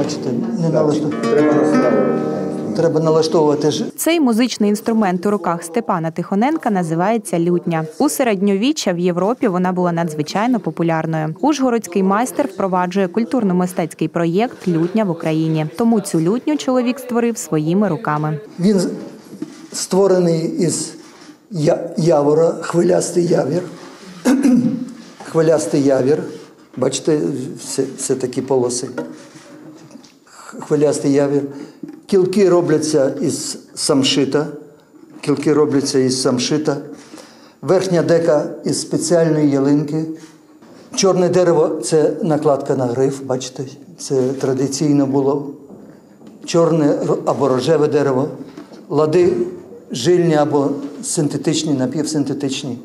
бачите, не налаштовувати. Треба налаштовувати. Цей музичний інструмент у руках Степана Тихоненка називається лютня. У середньовіччя в Європі вона була надзвичайно популярною. Ужгородський майстер впроваджує культурно-мистецький проєкт «Лютня в Україні». Тому цю лютню чоловік створив своїми руками. Він створений із явора, хвилястий явір. Хвилястий явір. Бачите, все такі полоси. Хвилястий явір. Кілки робляться із самшита. Верхня дека із спеціальної ялинки. Чорне дерево – це накладка на гриф, бачите, це традиційно було. Чорне або рожеве дерево. Лади жильні або синтетичні, напівсинтетичні.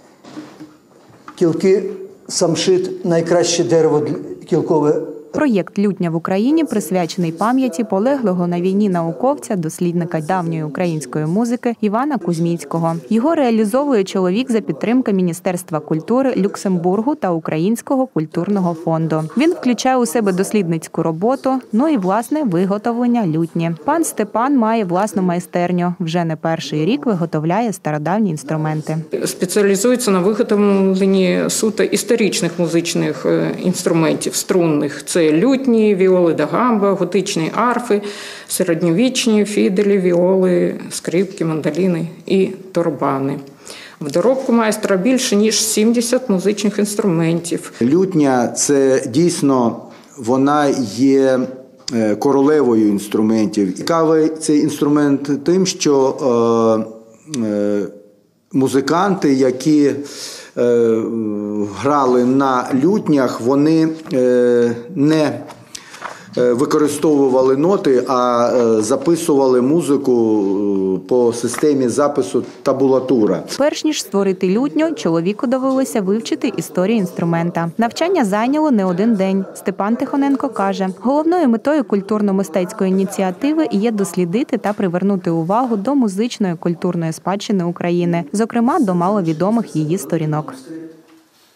Кілки, самшит – найкраще дерево кілкове. Проєкт «Лютня в Україні» присвячений пам'яті полеглого на війні науковця, дослідника давньої української музики Івана Кузьміцького. Його реалізовує чоловік за підтримки Міністерства культури Люксембургу та Українського культурного фонду. Він включає у себе дослідницьку роботу, і, власне, виготовлення лютні. Пан Степан має власну майстерню. Вже не перший рік виготовляє стародавні інструменти. Спеціалізується на виготовленні суто історичних музичних інструментів, струнних. Це лютні, віоли да гамба, готичні арфи, середньовічні фіделі, віоли, скрипки, мандоліни і торбани. В доробку майстра більше, ніж 70 музичних інструментів. Лютня – це дійсно, вона є королевою інструментів. Цікавий цей інструмент тим, що музиканти, які грали на лютнях, вони не використовували ноти, а записували музику по системі запису табулатура. Перш ніж створити лютню, чоловіку довелося вивчити історію інструмента. Навчання зайняло не один день. Степан Тихоненко каже, головною метою культурно-мистецької ініціативи є дослідити та привернути увагу до музичної культурної спадщини України, зокрема до маловідомих її сторінок.